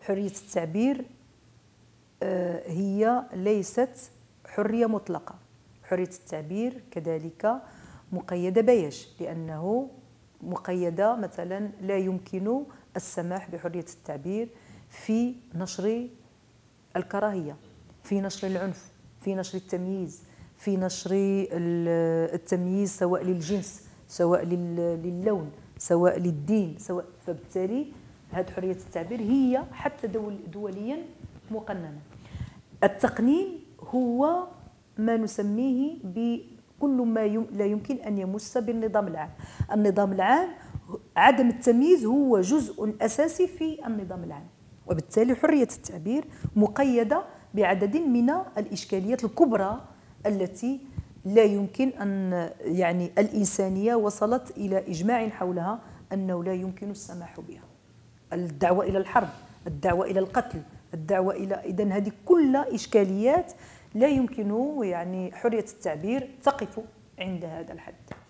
حرية التعبير هي ليست حرية مطلقة. حرية التعبير كذلك مقيدة بيش، لأنه مقيدة مثلا لا يمكن السماح بحرية التعبير في نشر الكراهية، في نشر العنف، في نشر التمييز، في نشر التمييز سواء للجنس، سواء للون، سواء للدين، سواء. فبالتالي هذه حرية التعبير هي حتى دوليا مقننة. التقنين هو ما نسميه بكل ما لا يمكن أن يمس بالنظام العام. النظام العام عدم التمييز هو جزء أساسي في النظام العام، وبالتالي حرية التعبير مقيدة بعدد من الإشكاليات الكبرى التي لا يمكن أن الإنسانية وصلت إلى إجماع حولها أنه لا يمكن السماح بها. الدعوة إلى الحرب، الدعوة إلى القتل، الدعوة إلى إذن هذه كلها إشكاليات لا يمكن حرية التعبير تقف عند هذا الحد.